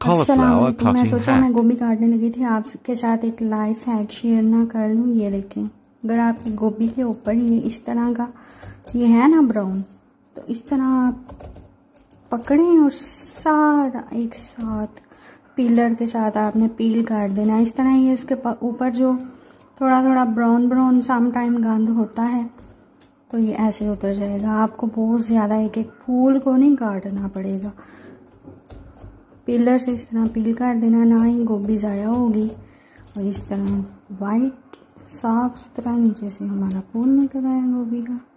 cauliflower मैं cutting सोचा मैं hack. गोभी काटने लगी थी, आपके साथ एक लाइफ हैक शेयर ना कर लूँ। ये देखें, अगर आपकी गोभी के ऊपर ये इस तरह का ये है ना ब्राउन, तो इस तरह आप पकड़ें और सारा एक साथ पीलर के साथ आपने पील कर देना। इस तरह ये उसके ऊपर जो थोड़ा थोड़ा ब्राउन ब्राउन सम टाइम गंद होता है तो ये ऐसे उतर जाएगा। आपको बहुत ज़्यादा एक एक फूल को नहीं काटना पड़ेगा, पीलर से इस तरह पील कर देना, ना ही गोभी ज़ाया होगी। और इस तरह वाइट साफ सुथरा नीचे से हमारा फूल निकल आया गोभी का।